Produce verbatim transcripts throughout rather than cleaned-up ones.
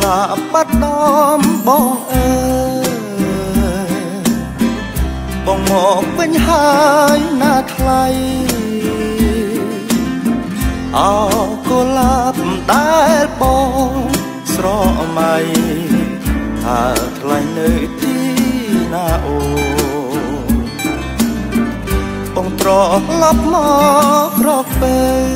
លាប់បាត់ដំបងអើយបងមកវិញហើយណាថ្លៃអោកុលាបដែលបងស្រមៃថាថ្លៃនៅទីណាអូបងត្រឡប់មករកពេល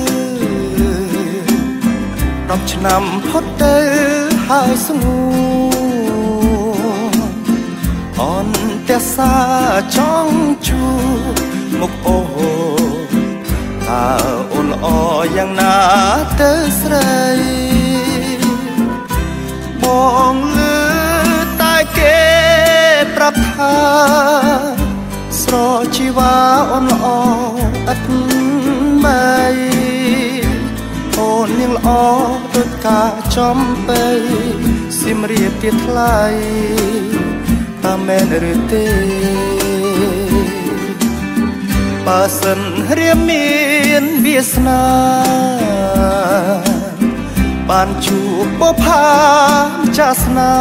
រាប់ឆ្នាំផុតទៅហើយស្ងួនអន្តរសាចង់ជួបមុខអូតើអូនល្អយ៉ាងណាទៅស្រីបងលឺតែគេប្រាប់ថាស្រជីវ៉ាអូនល្អឥតបីអូននាងល្អដូចការចំបីសៀមរាបទៀតថ្លៃតើមែនឬទេបើសិនរៀមមានវាសនាបានជួបបុប្ផាចាសនា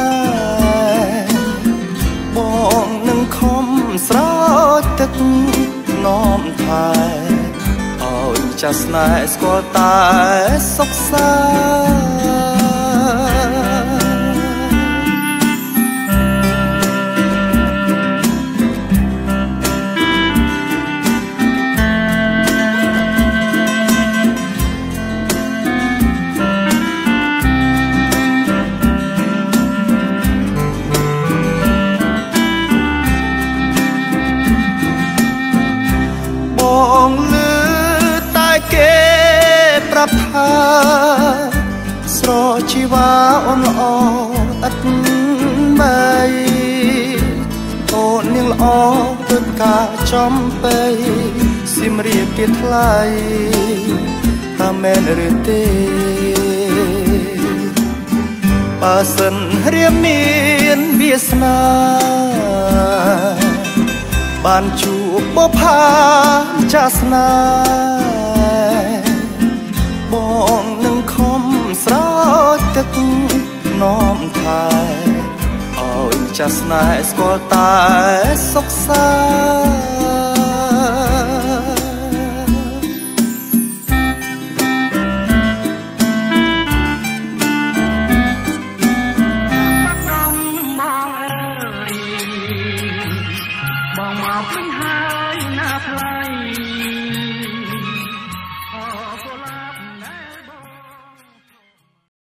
បងនឹងខំស្រោចទឹកនាំថែឲ្យចាស់ស្នេហ៍ស្គាល់តែសុខសាបងលឺតែគេប្រាប់ថាស្រជីវ៉ាអូនល្អឥតបីអូននាងល្អដូចការចំបីសៀមរាបទៀតថ្លៃតើមែនឬទេបើសិនរៀមមានវាសនាបានជួបបុប្ផាចាសនាបងនឹងខំស្រោចទឹកនាំថែឲ្យចាស់ស្នេហ៍ស្គាល់តែសុខសាបងមកវិញហើយ